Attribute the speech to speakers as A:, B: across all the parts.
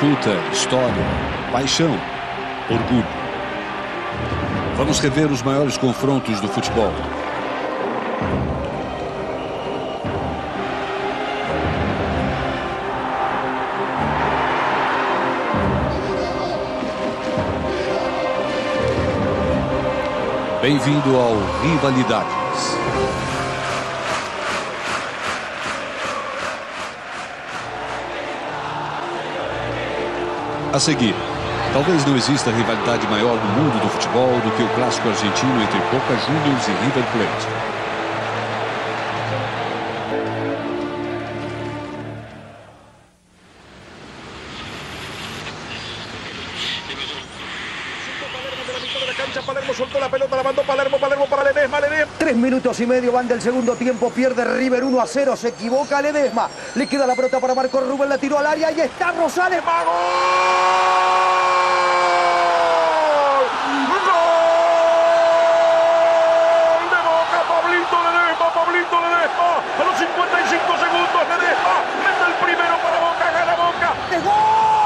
A: disputa, história, paixão, orgulho. Vamos rever os maiores confrontos do futebol. Bem-vindo ao Rivalidades. A seguir, talvez não exista rivalidade maior no mundo do futebol do que o clássico argentino entre Boca Juniors e River Plate.
B: Palermo soltó la pelota, la mandó Palermo para Ledesma. 3 minutos y medio van del segundo tiempo, pierde River 1-0, se equivoca Ledesma, le queda la pelota para Marco Rubén, la tiró al área y está Rosales, ¡va! ¡Gol! ¡Gol de Boca! Pablito Ledesma, a los 55 segundos Ledesma mete el primero para Boca, gana Boca. ¡Es gol!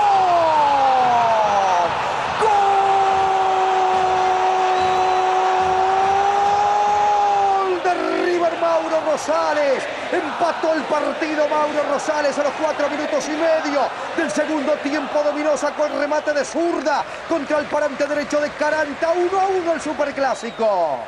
B: Rosales, empató el partido Mauro Rosales a los 4 minutos y medio del segundo tiempo, dominó, sacó el remate de zurda contra el parante derecho de Caranta, 1-1 el Superclásico.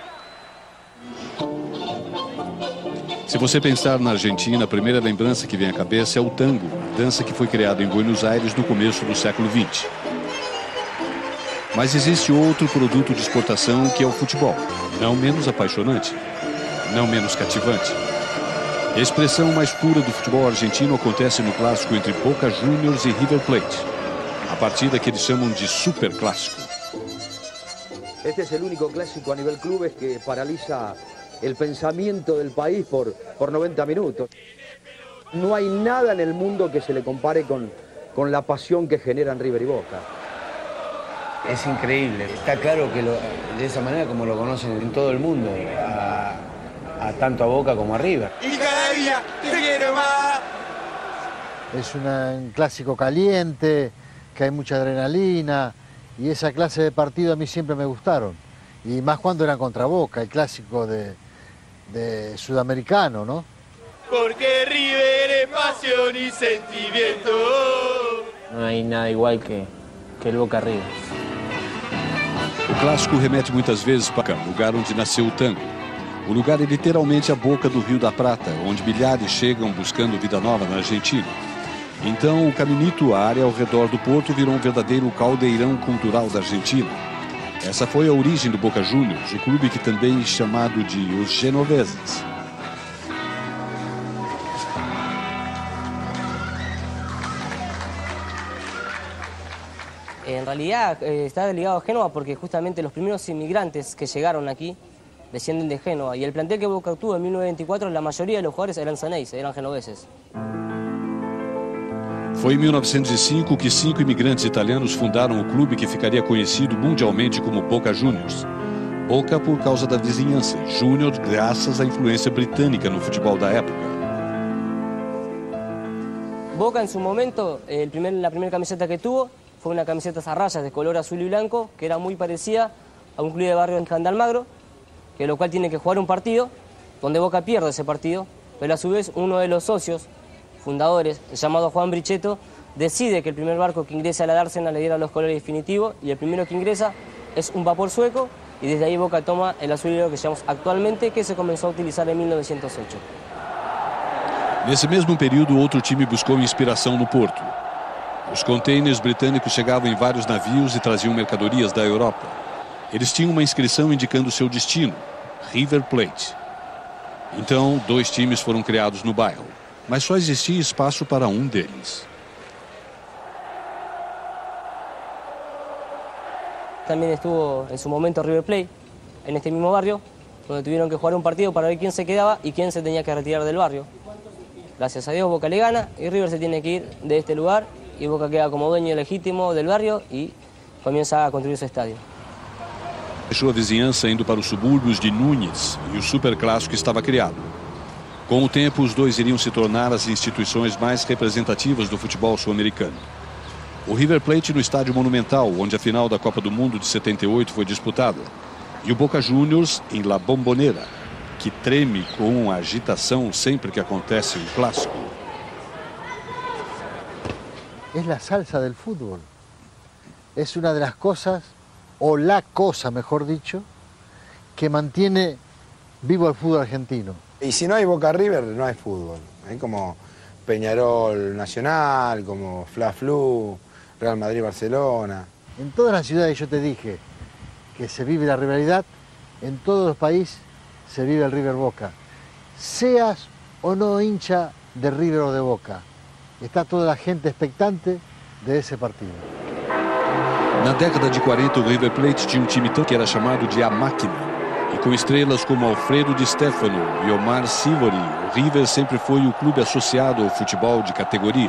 A: Se você pensar na Argentina, a primeira lembrança que vem à cabeça é o tango, dança que foi criada em Buenos Aires no começo do século XX. Mas existe outro produto de exportação que é o futebol, não menos apaixonante, não menos cativante. A expressão mais pura do futebol argentino acontece no clássico entre Boca Juniors e River Plate, a partida que eles chamam de Superclásico.
C: Este es el único clásico a nivel clubes que paraliza el pensamiento del país por 90 minutos. No hay nada en el mundo que se le compare con la pasión que generan River y Boca.
D: Es increíble. Está claro que de esa manera como lo conocen en todo el mundo, tanto a Boca como a River.
E: Y cada día te quiero más.
F: Es un clásico caliente, que hay mucha adrenalina, y esa clase de partido a mí siempre me gustaron. Y más cuando eran contra Boca, el clásico de sudamericano, ¿no?
E: Porque River es pasión y sentimiento.
G: No hay nada igual que el Boca River.
A: O clássico remete muitas vezes para o lugar onde nasceu o tango. O lugar é literalmente a boca do Rio da Prata, onde milhares chegam buscando vida nova na Argentina. Então, o Caminito, a área ao redor do porto, virou um verdadeiro caldeirão cultural da Argentina. Essa foi a origem do Boca Juniors, o clube que também é chamado de os genoveses.
H: En realidad está ligado a Génova porque justamente los primeros inmigrantes que llegaron aquí descienden de Génova, y el plantel que Boca tuvo en 1924, la mayoría de los jugadores eran xeneises, eran genoveses.
A: Foi em 1905 que 5 imigrantes italianos fundaram o clube que ficaria conhecido mundialmente como Boca Juniors. Boca por causa da vizinhança, Juniors graças à influência britânica no futebol da época.
H: Boca en su momento, la primera camiseta que tuvo fue una camiseta a rayas de color azul y blanco, que era muy parecida a un club de barrio en Juan de Almagro, que lo cual tiene que jugar un partido donde Boca pierde ese partido, pero a su vez uno de los socios fundadores, llamado Juan Brichetto, decide que el primer barco que ingresa a la dársena le diera los colores definitivos, y el primero que ingresa es un vapor sueco, y desde ahí Boca toma el azul y blanco que llamamos actualmente, que se comenzó a utilizar en 1908.
A: Nesse mesmo período, outro time buscou inspiração no porto. Os containers britânicos chegavam em vários navios e traziam mercadorias da Europa. Eles tinham uma inscrição indicando seu destino, River Plate. Então, 2 times foram criados no bairro, mas só existia espaço para um deles.
H: También estuvo en su momento River Plate, en este mismo barrio, donde tuvieron que jugar un partido para ver quién se quedaba y quién se tenía que retirar del barrio. Gracias a Dios Boca le gana y River se tiene que ir de este lugar, y Boca queda como dueño legítimo del barrio y comienza a construir su estadio.
A: Deixou a vizinhança indo para os subúrbios de Núñez e o Superclássico estava criado. Com o tempo, os dois iriam se tornar as instituições mais representativas do futebol sul-americano. O River Plate no Estádio Monumental, onde a final da Copa do Mundo de 78 foi disputada. E o Boca Juniors em La Bombonera, que treme com a agitação sempre que acontece um clássico.
F: Es la salsa del fútbol. Es una de las cosas, o la cosa, mejor dicho, que mantiene vivo el fútbol argentino.
I: Y si no hay Boca River, no hay fútbol. Hay como Peñarol Nacional, como Fla-Flu, Real Madrid-Barcelona.
F: En todas las ciudades yo te dije que se vive la rivalidad, en todos los países se vive el River Boca. Seas o no hincha de River o de Boca, está toda la gente expectante de ese partido.
A: Na década de 40, o River Plate tinha um time que era chamado de A Máquina. E com estrelas como Alfredo Di Stefano e Omar Sivori, o River sempre foi o clube associado ao futebol de categoria.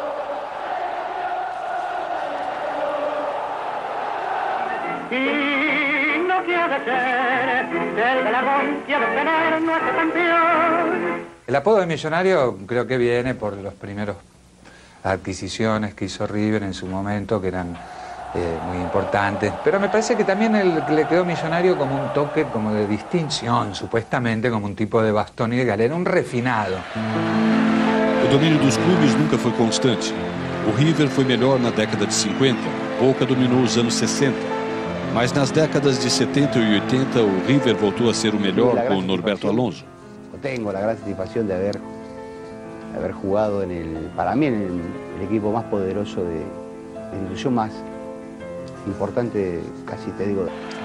J: El apodo de millonario creo que viene por las primeras adquisiciones que hizo River en su momento, que eran muy importantes. Pero me parece que también le quedó millonario como un toque como de distinción, supuestamente como un tipo de bastón y de galera, un refinado.
A: O domínio dos clubes nunca foi constante. O River foi melhor na década de 50, Boca dominou os anos 60. Mas nas décadas de 70 e 80, o River voltou a ser o melhor com Norberto Alonso.
K: Tengo la gran satisfacción de haber jugado para mí, en el equipo más poderoso de la institución más importante, casi te digo.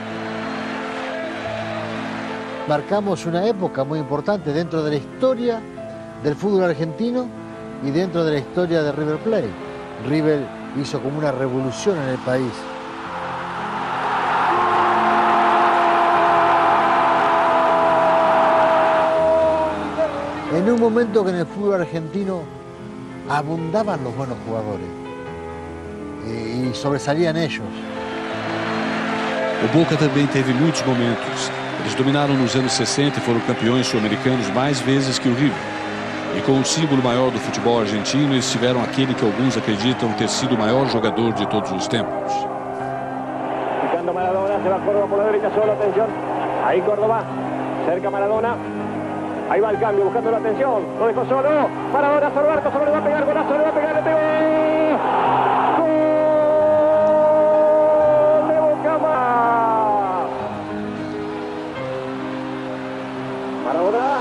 F: Marcamos una época muy importante dentro de la historia del fútbol argentino y dentro de la historia de River Plate. River hizo como una revolución en el país. En un momento que en el fútbol argentino abundaban los buenos jugadores y sobresalían ellos.
A: O Boca também teve muitos momentos. Eles dominaram nos anos 60 e foram campeões sul-americanos mais vezes que o River. E com o símbolo maior do futebol argentino, eles tiveram aquele que alguns acreditam ter sido o maior jogador de todos os tempos.
L: Picando Maradona, se va Córdoba por la derecha solo, atención. Ahí Córdoba, cerca Maradona. Ahí va el cambio, buscando la atención. Lo dejó solo. Maradona, Sorbarco, solo le va a pegar, golazo, le va a pegar, le pegó. ¡Gol de Boca más! Maradona.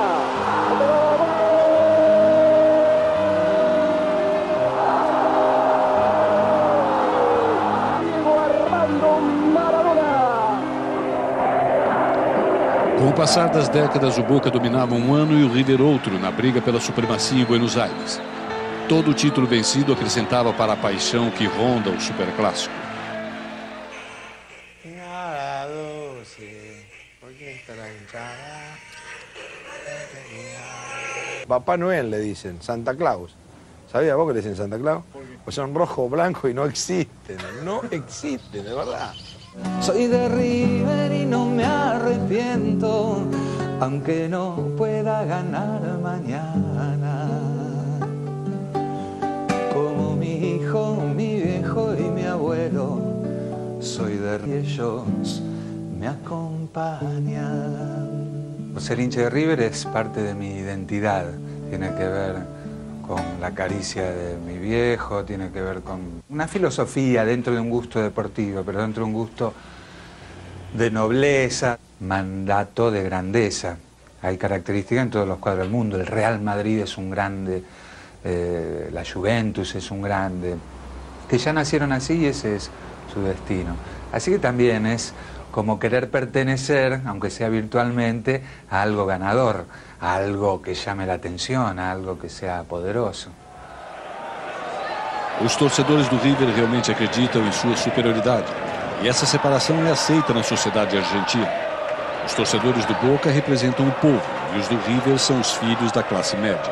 L: Diego Armando Maradona.
A: Com o passar das décadas, o Boca dominava um ano e o River outro na briga pela supremacia em Buenos Aires. Todo título vencido acrescentava para a paixão que ronda o superclássico.
I: Papá Noel le dicen, Santa Claus. ¿Sabías vos que le dicen Santa Claus? Pues son rojo, blanco y no existen. No existen, de verdad.
M: Soy de River y no me arrepiento, aunque no pueda ganar mañana. Como mi hijo, mi viejo y mi abuelo, soy de River y ellos me acompañan.
J: Ser hincha de River es parte de mi identidad, tiene que ver con la caricia de mi viejo, tiene que ver con una filosofía dentro de un gusto deportivo, pero dentro de un gusto de nobleza, mandato de grandeza. Hay características en todos los cuadros del mundo. El Real Madrid es un grande, la Juventus es un grande, que ya nacieron así y ese es su destino. Así que también es como querer pertenecer, aunque sea virtualmente, a algo ganador, a algo que llame la atención, a algo que sea poderoso.
A: Os torcedores do River realmente acreditam em sua superioridade. E essa separação é aceita na sociedade argentina. Os torcedores do Boca representam o povo e os do River são os filhos da classe média.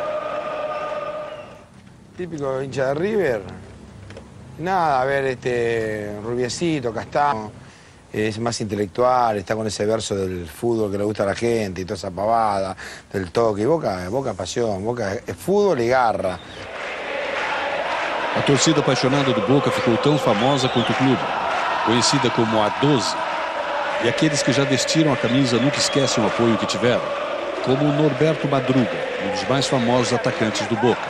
I: Típico hincha de River. Nada, a ver, rubiecito, castaño. Es más intelectual, está con ese verso del fútbol que le gusta a la gente y toda esa pavada, del toque. Boca pasión, Boca es fútbol y garra.
A: A torcida apaixonada do Boca ficou tão famosa quanto o clube, conhecida como a 12. E aqueles que já vestiram a camisa nunca esquecem o apoio que tiveram, como o Norberto Madruga, um dos mais famosos atacantes do Boca.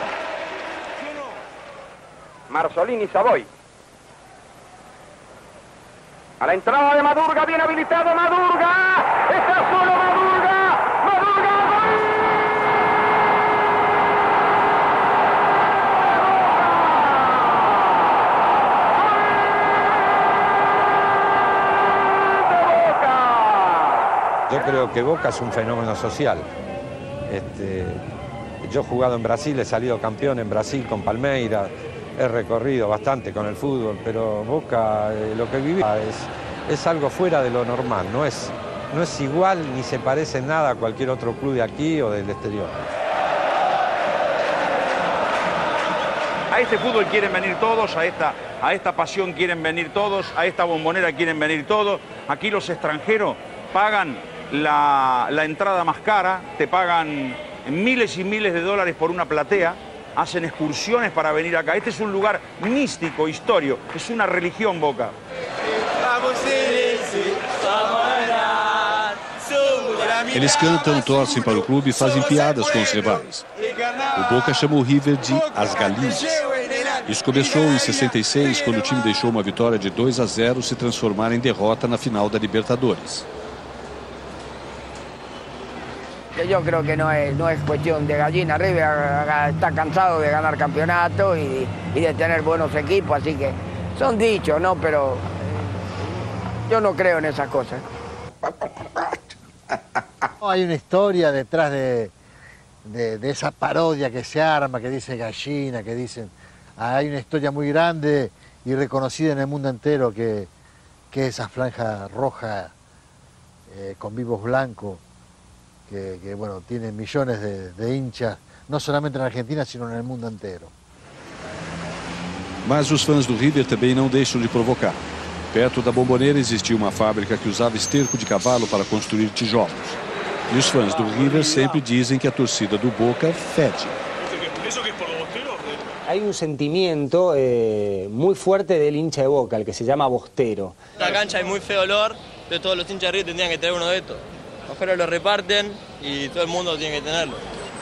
L: Marzolini Savoy. A la entrada de Madruga, bien habilitado Madruga. Está solo Madruga. Madruga,
N: Yo creo que Boca es un fenómeno social. Yo he jugado en Brasil, he salido campeón en Brasil con Palmeiras, he recorrido bastante con el fútbol, pero Boca, lo que vive es algo fuera de lo normal, no es igual ni se parece en nada a cualquier otro club de aquí o del exterior.
O: A este fútbol quieren venir todos, a esta pasión quieren venir todos, a esta bombonera quieren venir todos. Aquí los extranjeros pagan la entrada más cara, te pagan miles y miles de dólares por una platea, hacen excursiones para venir acá. Este es un lugar místico, histórico, es una religión Boca.
A: Eles cantam, torcem para o clube e fazem piadas com os rivais. O Boca chama o River de As Galinhas. Isso começou em 66, quando o time deixou uma vitória de 2-0 se transformar em derrota na final da Libertadores.
P: Yo creo que no es cuestión de gallina. River está cansado de ganar campeonatos y de tener buenos equipos, así que son dichos, ¿no? Pero yo no creo en esas cosas.
F: Hay una historia detrás de esa parodia que se arma, que dice gallina, que dicen... Hay una historia muy grande y reconocida en el mundo entero que es esa franja roja con vivos blancos, que bueno, tiene millones de hinchas, no solamente en Argentina, sino en el mundo entero.
A: Mas os fãs do River também não deixam de provocar. Perto da Bombonera existia uma fábrica que usava esterco de cavalo para construir tijolos. E os fãs do River sempre dizem que a torcida do Boca fede.
Q: Hay un sentimiento muy fuerte del hincha de Boca, el que se llama bostero.
R: En la cancha hay muy feo olor, entonces todos los hinchas de River tendrían que tener uno de estos. Afuera lo reparten y todo el mundo tiene que tenerlo.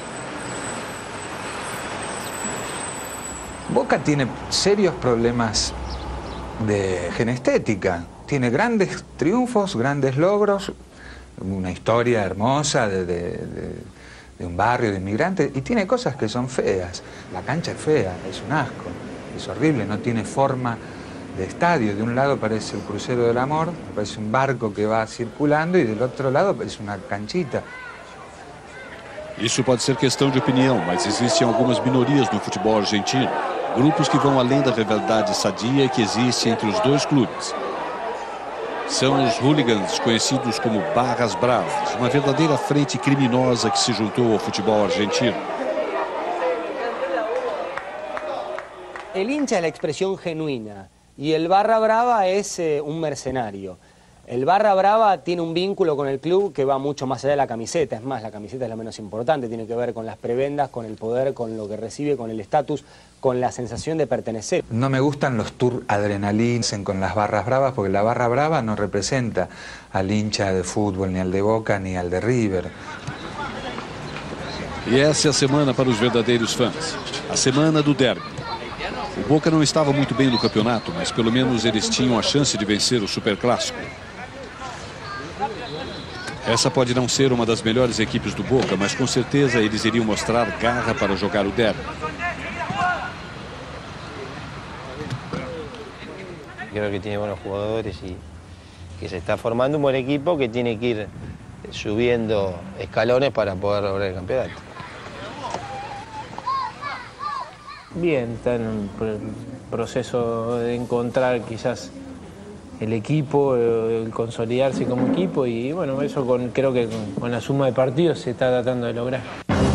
J: Boca tiene serios problemas de genestética. Tiene grandes triunfos, grandes logros, una historia hermosa de un barrio de inmigrantes, y tiene cosas que son feas. La cancha es fea, es un asco, es horrible, no tiene forma de estadio. De un lado parece el Crucero del Amor, parece un barco que va circulando, y del otro lado parece una canchita.
A: Isso pode ser questão de opinião, mas existem algumas minorias no futebol argentino. Grupos que vão além da rivalidade sadia que existe entre os dois clubes. São os hooligans, conhecidos como Barras Bravas, uma verdadeira frente criminosa que se juntou ao futebol argentino.
Q: El hincha es la expresión genuina y el Barra Brava es un mercenario. El Barra Brava tiene un vínculo con el club que va mucho más allá de la camiseta. Es más, la camiseta es lo menos importante, tiene que ver con las prebendas, con el poder, con lo que recibe, con el estatus, con la sensación de pertenecer.
J: No me gustan los tours adrenalines con las barras bravas, porque la barra brava no representa al hincha de fútbol, ni al de Boca, ni al de River.
A: E essa é a semana para os verdadeiros fãs. A semana do derby. O Boca não estava muito bem no campeonato, mas pelo menos eles tinham a chance de vencer o Superclássico. Essa pode não ser uma das melhores equipes do Boca, mas com certeza eles iriam mostrar garra para jogar o derby.
G: Creo que tiene buenos jugadores y que se está formando un buen equipo que tiene que ir subiendo escalones para poder lograr el campeonato. Bien, está en un proceso de encontrar quizás el equipo, el consolidarse como equipo, y bueno, eso creo que con la suma de partidos se está tratando de lograr.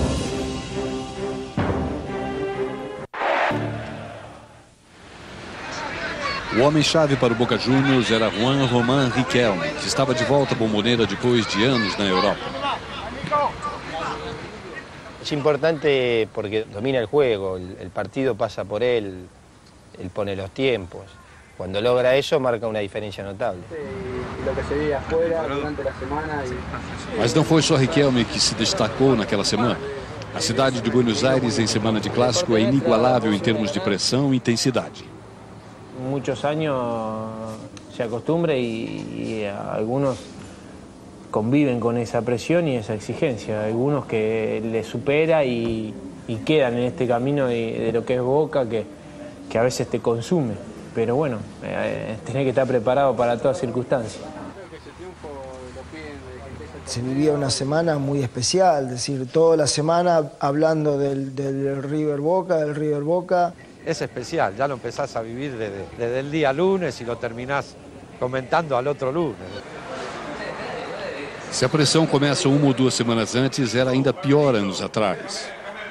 A: O homem-chave para o Boca Juniors era Juan Román Riquelme, que estava de volta à Bombonera depois de anos na Europa.
G: Es importante porque domina el juego, el partido pasa por él,
S: él pone los tiempos. Cuando logra eso, marca una diferencia notable.
Q: Lo que se ve afuera durante la semana.
A: Mas não foi só Riquelme que se destacou naquela semana. A cidade de Buenos Aires, em semana de clássico, é inigualável em termos de pressão e intensidade.
G: Muchos años se acostumbra y algunos conviven con esa presión y esa exigencia. Algunos que les supera y quedan en este camino de lo que es Boca, que a veces te consume. Pero bueno, tenés que estar preparado para todas circunstancias.
T: Se vivía una semana muy especial, es decir, toda la semana hablando del River Boca.
N: Es especial, ya lo empezás a vivir desde el día lunes y lo terminás comentando al otro lunes.
A: Se a pressão começa uma ou duas semanas antes, era ainda pior anos atrás.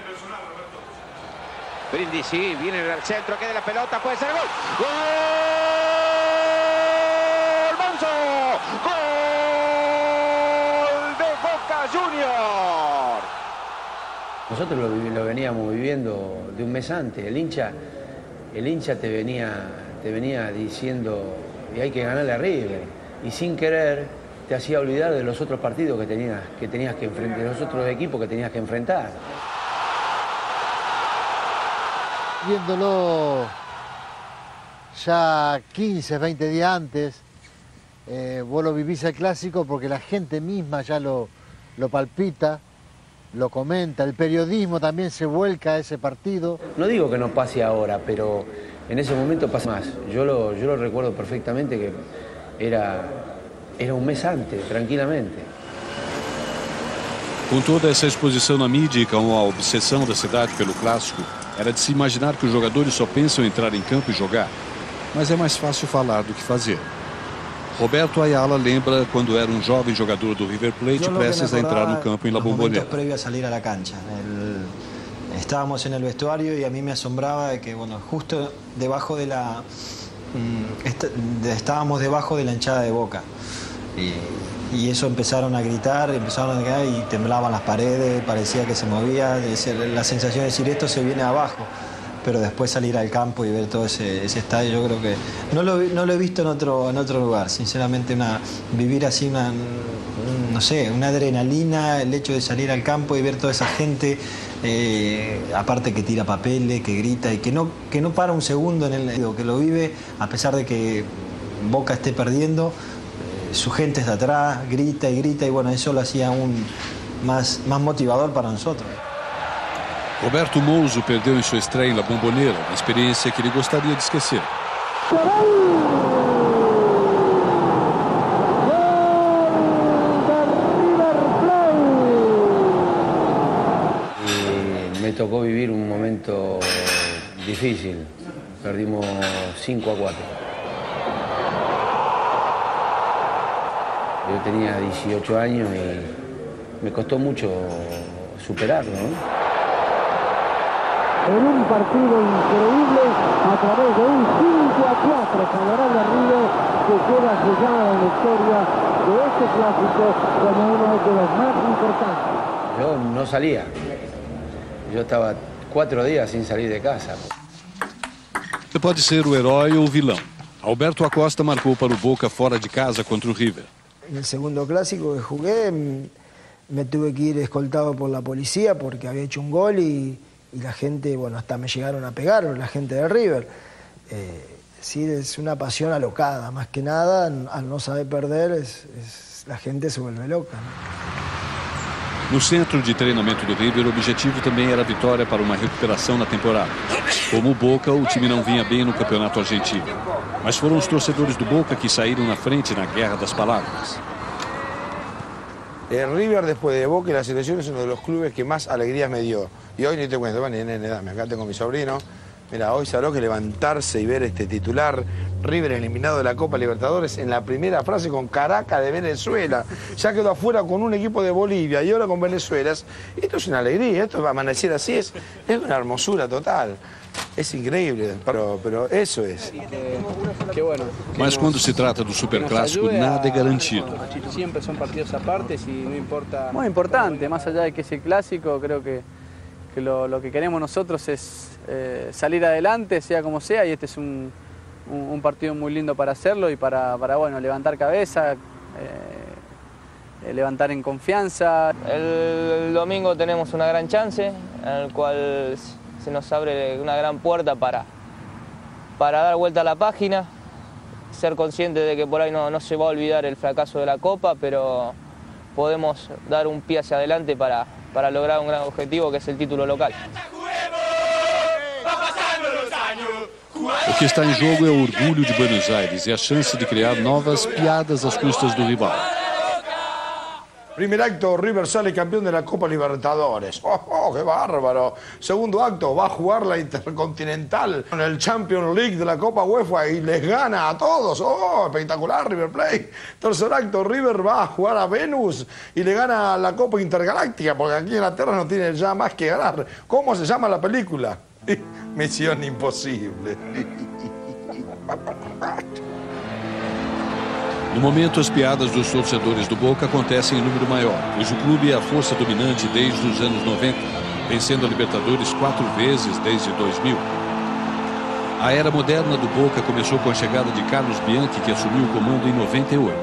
U: Brindisi viene al centro, queda la pelota, puede ser gol. ¡Gol! ¡Manso! ¡Gol de Boca Juniors!
D: Nosotros lo veníamos viviendo de un mes antes. El hincha te venía diciendo que hay que ganarle a River. Y sin querer te hacía olvidar de los otros partidos que tenías que enfrentar, de los otros equipos que tenías que enfrentar.
F: Viéndolo ya 15, 20 días antes, vos lo vivís el clásico porque la gente misma ya lo palpita, lo comenta, el periodismo también se vuelca a ese partido.
D: No digo que no pase ahora, pero en ese momento pasa más. Yo lo recuerdo perfectamente que era un mes antes, tranquilamente.
A: Com toda essa exposição na mídia e com a obsessão da cidade pelo clássico, era de se imaginar que os jogadores só pensam em entrar em campo e jogar. Mas é mais fácil falar do que fazer. Roberto Ayala lembra quando era um jovem jogador do River Plate prestes a entrar no campo em La Bombonera.
V: Previo a salir a la cancha. Estábamos en el vestuario y a mí me asombraba de que, bueno, justo debajo de estábamos debajo de la hinchada de Boca. Y eso empezaron a gritar y temblaban las paredes, parecía que se movía, la sensación de decir esto se viene abajo. Pero después salir al campo y ver todo ese estadio, yo creo que no lo he visto en otro lugar. Sinceramente, vivir así no sé, una adrenalina, el hecho de salir al campo y ver toda esa gente, aparte que tira papeles, que grita y que no para un segundo que lo vive, a pesar de que Boca esté perdiendo, su gente está atrás, grita y bueno, eso lo hacía aún más motivador para nosotros.
A: Roberto Mouso perdeu em sua estreia em La Bombonera, uma experiência que ele gostaria de esquecer.
D: Y me tocó vivir un momento difícil. Perdimos 5-4. Yo tenía 18 años y me costó mucho superarlo, ¿no?
L: En un partido increíble a través de un 5-4 favorable a River, que queda sellado en la historia de este clásico como uno de los más importantes.
D: Yo no salía. Yo estaba 4 días sin salir de casa.
A: Você pode ser o herói ou o vilão. Alberto Acosta marcou para o Boca fora de casa contra o River.
T: En el segundo clásico que jugué me tuve que ir escoltado por la policía porque había hecho un gol y la gente, bueno, hasta me llegaron a pegar, la gente de River. Sí, es una pasión alocada, más que nada, al no saber perder, la gente se vuelve loca, ¿no?
A: No centro de treinamento do River, o objetivo também era a vitória para uma recuperação na temporada. Como o Boca, o time não vinha bem no campeonato argentino. Mas foram os torcedores do Boca que saíram na frente na guerra das palavras.
I: El River después de Boca y la selección es uno de los clubes que más alegrías me dio. Y hoy ni te cuento, bueno, dame, acá tengo a mi sobrino. Mira, hoy sabrá que levantarse y ver este titular, River eliminado de la Copa Libertadores en la primera frase con Caracas de Venezuela. Ya quedó afuera con un equipo de Bolivia y ahora con Venezuela. Esto es una alegría, esto va a amanecer así, es una hermosura total. Es increíble, pero eso es.
G: Qué bueno.
A: Mas quando se trata do superclássico, nada é garantido.
G: Siempre son partidos apartes y no importa.
W: Muy importante, más allá de que es el clásico, creo que
B: lo que queremos nosotros es salir adelante, sea como sea, y este es un partido muy lindo para hacerlo y para bueno, levantar cabeza, levantar en confianza.
H: El domingo tenemos una gran chance, en el cual se nos abre una gran puerta para dar vuelta a la página, ser consciente de que por ahí no se va a olvidar el fracaso de la Copa, pero podemos dar un pie hacia adelante para lograr un gran objetivo, que es el título local.
A: O que está em jogo é o orgulho de Buenos Aires e a chance de criar novas piadas às custas do rival.
I: Primer acto, River sale campeón de la Copa Libertadores. ¡Oh, qué bárbaro! Segundo acto, va a jugar la Intercontinental en el Champions League de la Copa UEFA y les gana a todos. ¡Oh, espectacular, River Plate! Tercer acto, River va a jugar a Venus y le gana la Copa Intergaláctica, porque aquí en la Tierra no tiene ya más que ganar. ¿Cómo se llama la película? Misión Impossível.
A: No momento, as piadas dos torcedores do Boca acontecem em número maior, pois o clube é a força dominante desde os anos 90, vencendo a Libertadores 4 vezes desde 2000. A era moderna do Boca começou com a chegada de Carlos Bianchi, que assumiu o comando em 98.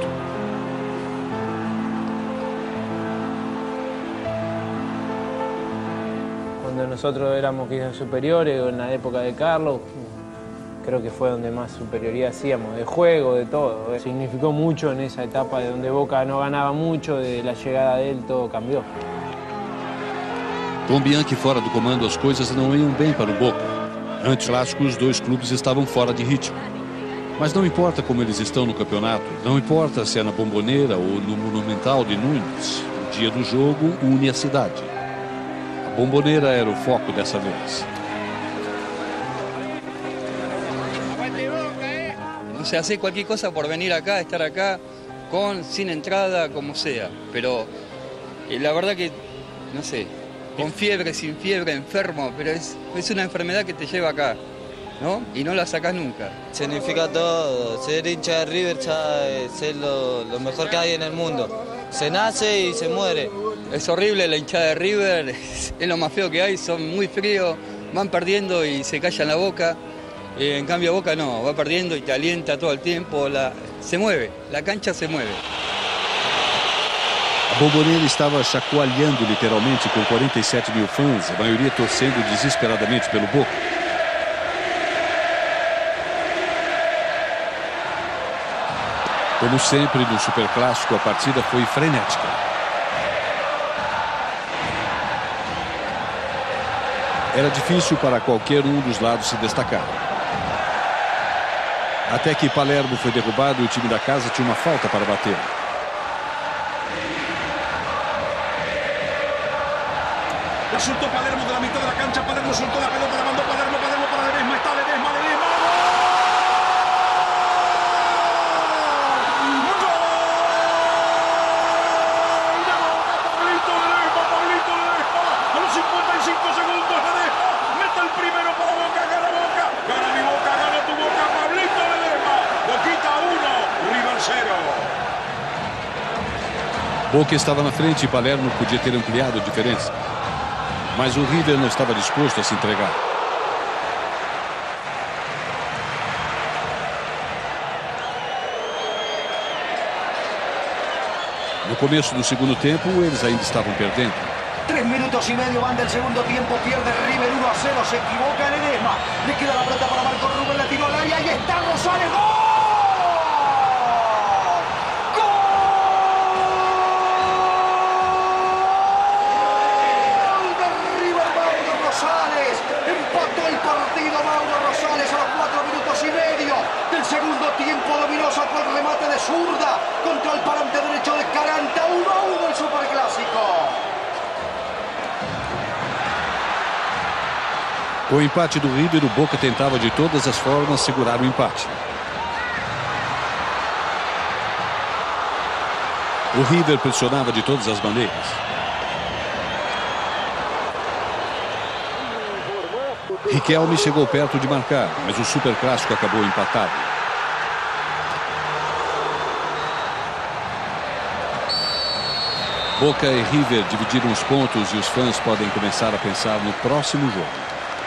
G: Cuando nosotros éramos quizás superiores, en la época de Carlos, creo que fue donde más superioridad hacíamos, de juego, de todo. Significó mucho en esa etapa de donde Boca no ganaba mucho, de la llegada de él todo cambió.
A: Com Bianchi fora do comando, as coisas não iam bem para o Boca. Antes clássico, os dois clubes estavam fora de ritmo. Mas não importa como eles estão no campeonato, não importa se é na Bombonera ou no Monumental de Nunes, o dia do jogo une a cidade. A Bombonera era o foco dessa vez.
C: O sea, hacer cualquier cosa por venir acá, estar acá, sin entrada, como sea. Pero la verdad que, no sé, con fiebre, sin fiebre, enfermo, pero es una enfermedad que te lleva acá, ¿no? Y no la sacás nunca.
W: Significa todo, ser hincha de River ya es ser lo mejor que hay en el mundo. Se nace y se muere.
C: Es horrible la hinchada de River, es lo más feo que hay, son muy fríos, van perdiendo y se callan la boca. En cambio Boca no, va perdiendo y te alienta todo el tiempo, se mueve, la cancha se mueve.
A: A Bombonera estava chacoalhando literalmente com 47 mil fãs, a maioria torcendo desesperadamente pelo Boca. Como sempre no Superclássico, a partida foi frenética. Era difícil para qualquer um dos lados se destacar. Até que Palermo foi derrubado e o time da casa tinha uma falta para bater.
O: La soltó Palermo de la mitad de la cancha, Palermo soltó la pelota, la mandó Palermo para Ledesma, está Ledesma. Pablito Ledesma, a los 55 segundos Ledesma, mete el primero para Boca, gana mi Boca, gana tu Boca, Pablito Ledesma, Boquita 1, River 0.
A: Boca estava na frente e Palermo podia ter ampliado a diferença. Mas o River não estava disposto a se entregar. No começo do segundo tempo, eles ainda estavam perdendo.
X: 3 minutos y medio van del segundo tiempo, pierde River 1-0, se equivoca Ledesma, le queda la pelota para Marco Rubén, la tiró al área, ahí está Rosales, ¡gol! Segundo tiempo dominó, sacó el remate de zurda contra el parante derecho de Caranta, 1-1 el Superclásico.
A: Com o empate do River, o Boca tentava de todas as formas segurar o empate. O River pressionava de todas as maneiras. Riquelme chegou perto de marcar, mas o Superclássico acabou empatado. Boca e River dividiram os pontos e os fãs podem começar a pensar no próximo jogo.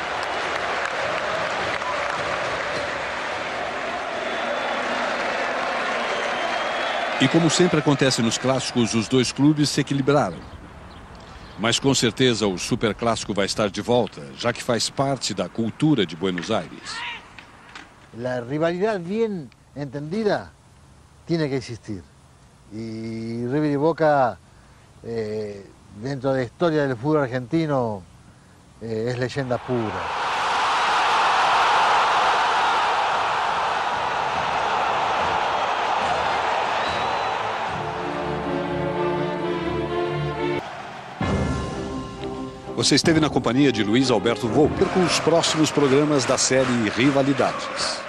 A: E como sempre acontece nos clássicos, os dois clubes se equilibraram. Mas com certeza o superclássico vai estar de volta, já que faz parte da cultura de Buenos Aires.
F: La rivalidad bien entendida tiene que existir. Y River y Boca, dentro de la historia del fútbol argentino, es leyenda pura.
A: Você esteve na companhia de Luiz Alberto Volpi com os próximos programas da série Rivalidades.